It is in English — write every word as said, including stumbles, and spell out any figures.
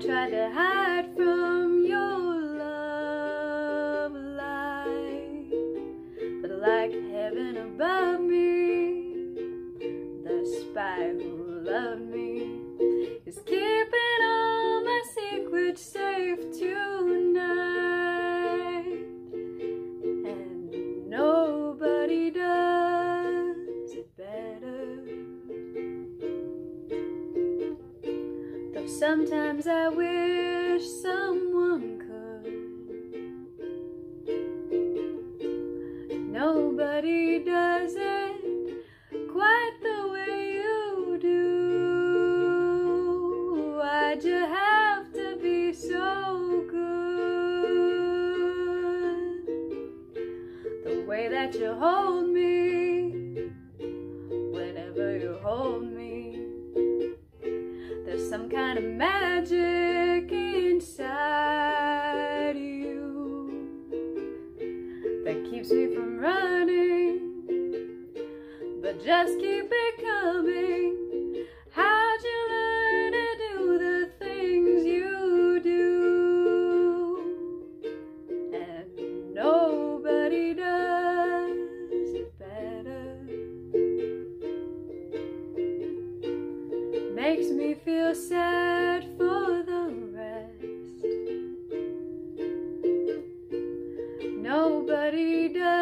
tried to hide from your love light, but like heaven above me, the spy who loved me is keeping all my secrets safe tonight, and nobody does it better. Though sometimes I wish someone could, nobody does it quite the way you do. Why'd you have to be so good? The way that you hold me, whenever you hold me, there's some kind of magic inside you that keeps me from running, but just keep it coming. How'd you learn to do the things you do? And nobody does it better. Makes me feel sad for the rest. Nobody does